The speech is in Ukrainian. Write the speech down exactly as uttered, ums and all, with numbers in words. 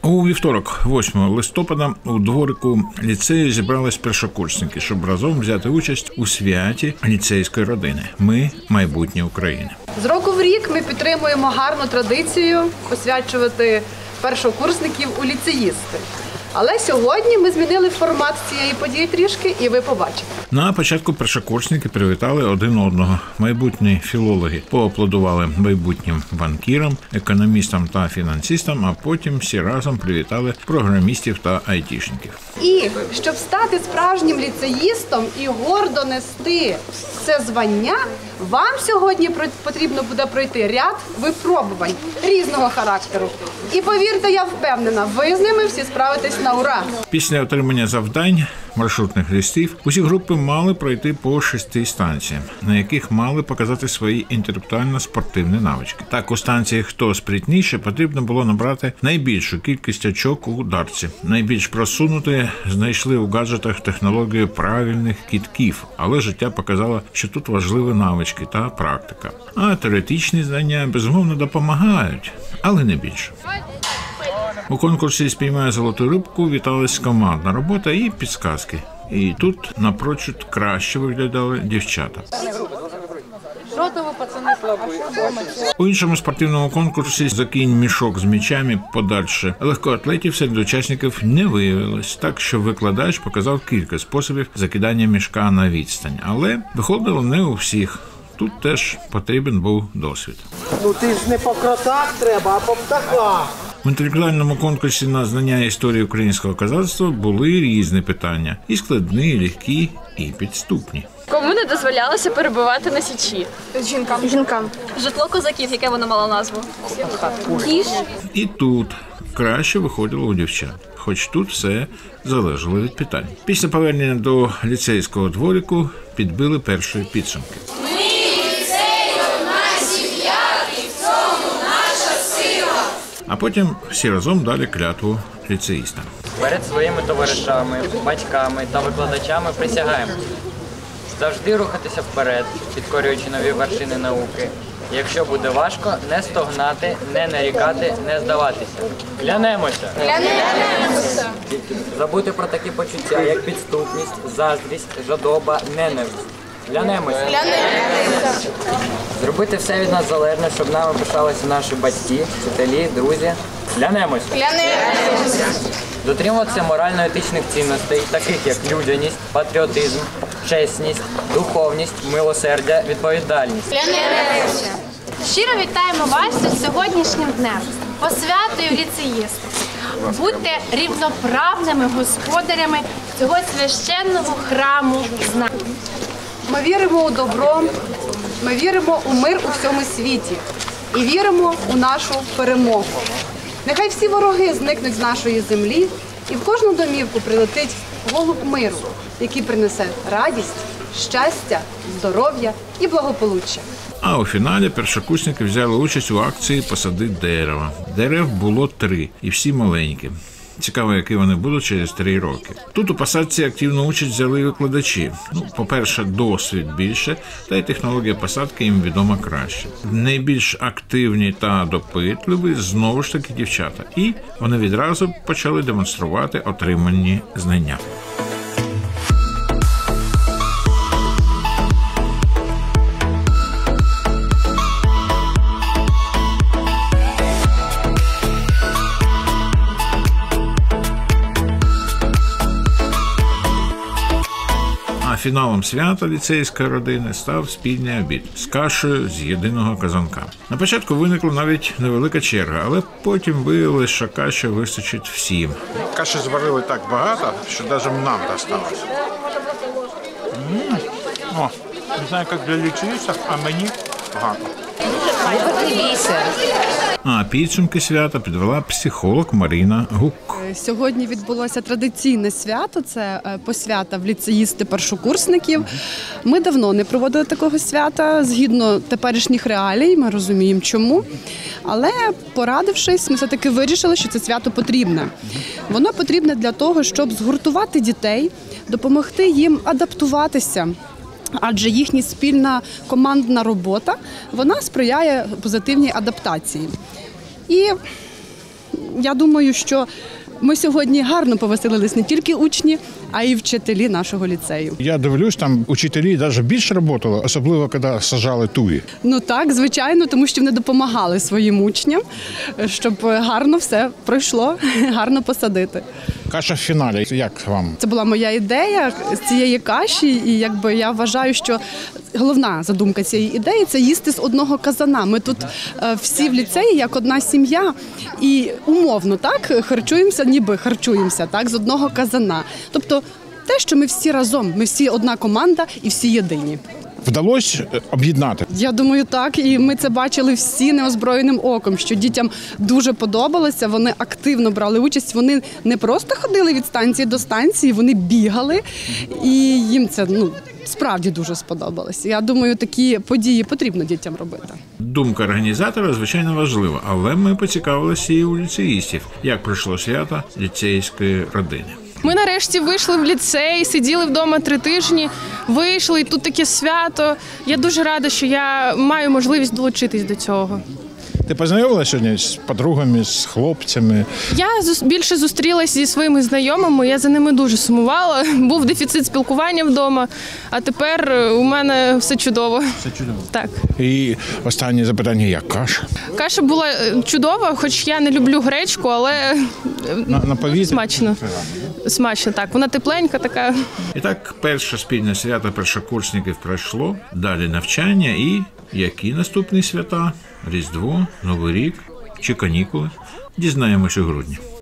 У вівторок, восьмого листопада, у дворику ліцею зібрались першокурсники, щоб разом взяти участь у святі ліцейської родини «Ми – майбутнє України». З року в рік ми підтримуємо гарну традицію посвячувати першокурсників у ліцеїсти. Але сьогодні ми змінили формат цієї події трішки, і ви побачите. На початку першокурсники привітали один одного. Майбутні філологи поаплодували майбутнім банкірам, економістам та фінансистам, а потім всі разом привітали програмістів та айтішників. І щоб стати справжнім ліцеїстом і гордо нести це звання, вам сьогодні потрібно буде пройти ряд випробувань різного характеру. І повірте, я впевнена, ви з ними всі справитесь на ура. Після отримання завдань маршрутних листів усі групи мали пройти по шести станціям, на яких мали показати свої інтелектуально-спортивні навички. Так, у станції «Хто спритніше» потрібно було набрати найбільшу кількість очок у дартці. Найбільш просунуті знайшли у гаджетах технологію правильних кітків, але життя показало, що тут важливі навички та практика. А теоретичні знання, безумовно, допомагають, але не більше. У конкурсі «Спіймай золоту рибку» віталась командна робота і підсказки. І тут напрочуд краще виглядали дівчата. У іншому спортивному конкурсі «Закинь мішок з м'ячами подальше» легкоатлетів серед учасників не виявилось, так що викладач показав кілька способів закидання мішка на відстань. Але виходило не у всіх. Тут теж потрібен був досвід. Ну ти ж не по кротах треба, а по птахах. В інтелектуальному конкурсі на знання історії українського козацтва були різні питання – і складні, і легкі, і підступні. Кому не дозволялося перебувати на січі? Жінкам. Жінкам. Житло козаків, яке воно мало назву? Кіш. І тут краще виходило у дівчат, хоч тут все залежало від питань. Після повернення до ліцейського дворику підбили перші підсумки. А потім всі разом дали клятву ліцеїстам. Перед своїми товаришами, батьками та викладачами присягаємо завжди рухатися вперед, підкорюючи нові вершини науки. Якщо буде важко, не стогнати, не нарікати, не здаватися. Клянемося! Клянемося! Забути про такі почуття, як підступність, заздрість, жадоба, ненависть. Клянемося! Клянемося! Зробити все від нас залежне, щоб нами пишалися наші батьки, вчителі, друзі. Клянемося! Клянемося! Дотримуватися морально-етичних цінностей, таких як людяність, патріотизм, чесність, духовність, милосердя, відповідальність. Клянемося! Щиро вітаємо вас з сьогоднішнім днем, посвятою ліцеїсту. Будьте рівноправними господарями цього священного храму знань. Ми віримо у добро, ми віримо у мир у всьому світі і віримо у нашу перемогу. Нехай всі вороги зникнуть з нашої землі і в кожну домівку прилетить голуб миру, який принесе радість, щастя, здоров'я і благополуччя. А у фіналі першокурсники взяли участь у акції «Посади дерева». Дерев було три, і всі маленькі. Цікаво, які вони будуть через три роки. Тут у посадці активну участь взяли викладачі. Ну, по-перше, досвід більше, та й технологія посадки їм відома краще. Найбільш активні та допитливі знову ж таки дівчата. І вони відразу почали демонструвати отримані знання. Фіналом свята ліцейської родини став спільний обід з кашею з єдиного казанка. На початку виникла навіть невелика черга, але потім виявилось, що каші вистачить всім. Каші зварили так багато, що навіть нам досталося. М-м-м. О, не знаю, як для ліцеїстів, а мені багато. А підсумки свята підвела психолог Марина Гук. Сьогодні відбулося традиційне свято, це посвята в ліцеїсти першокурсників. Ми давно не проводили такого свята, згідно теперішніх реалій, ми розуміємо чому. Але порадившись, ми все-таки вирішили, що це свято потрібне. Воно потрібне для того, щоб згуртувати дітей, допомогти їм адаптуватися. Адже їхня спільна командна робота, вона сприяє позитивній адаптації. І я думаю, що ми сьогодні гарно повеселились не тільки учні, а й вчителі нашого ліцею. Я дивлюсь, там учителі навіть більше працювали, особливо коли сажали туї. Ну так, звичайно, тому що вони допомагали своїм учням, щоб гарно все пройшло, гарно посадити. Каша в фіналі, як вам? Це була моя ідея з цієї каші, і якби я вважаю, що головна задумка цієї ідеї – це їсти з одного казана. Ми тут е, всі в ліцеї як одна сім'я і умовно так харчуємося, ніби харчуємося так з одного казана. Тобто те, що ми всі разом, ми всі одна команда і всі єдині. Вдалося об'єднати? Я думаю, так. І ми це бачили всі неозброєним оком, що дітям дуже подобалося, вони активно брали участь, вони не просто ходили від станції до станції, вони бігали, і їм це, ну, справді дуже сподобалось. Я думаю, такі події потрібно дітям робити. Думка організатора, звичайно, важлива, але ми поцікавилися і у ліцеїстів, як пройшло свято ліцейської родини. Ми нарешті вийшли в ліцей, сиділи вдома три тижні, вийшли, і тут таке свято. Я дуже рада, що я маю можливість долучитись до цього. Ти познайомилася сьогодні з подругами, з хлопцями? Я більше зустрілася зі своїми знайомими, я за ними дуже сумувала. Був дефіцит спілкування вдома, а тепер у мене все чудово. Все чудово. Так. І останнє запитання, як каша? Каша була чудова, хоч я не люблю гречку, але На, на повітря? Смачно. Смачно, так. Вона тепленька така. І так, перше спільне свято першокурсників пройшло, далі навчання і які наступні свята? Різдво, Новий рік чи канікули? Дізнаємось у грудні.